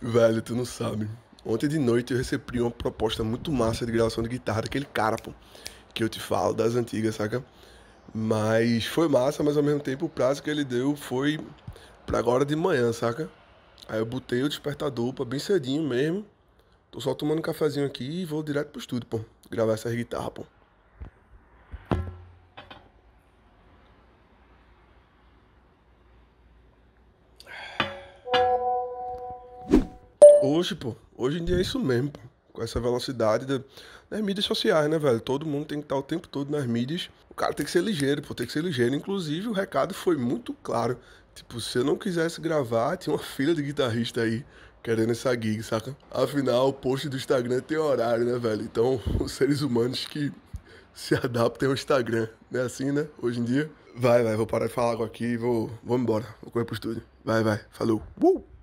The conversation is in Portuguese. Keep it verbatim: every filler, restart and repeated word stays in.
Velho, tu não sabe. Ontem de noite eu recebi uma proposta muito massa de gravação de guitarra daquele cara, pô, que eu te falo, das antigas, saca? Mas foi massa, mas ao mesmo tempo o prazo que ele deu foi pra agora de manhã, saca? Aí eu botei o despertador pra bem cedinho mesmo. Tô só tomando um cafezinho aqui e vou direto pro estúdio, pô. Gravar essas guitarras, pô. Hoje, pô, hoje em dia é isso mesmo, pô. Com essa velocidade da- das mídias sociais, né, velho? Todo mundo tem que estar o tempo todo nas mídias. O cara tem que ser ligeiro, pô, tem que ser ligeiro. Inclusive, o recado foi muito claro. Tipo, se eu não quisesse gravar, tinha uma fila de guitarrista aí querendo essa gig, saca? Afinal, o post do Instagram tem horário, né, velho? Então, os seres humanos que se adaptem ao Instagram, não é assim, né? Hoje em dia. Vai, vai, vou parar de falar aqui e vou, vou embora. Vou correr pro estúdio. Vai, vai, falou. Uh!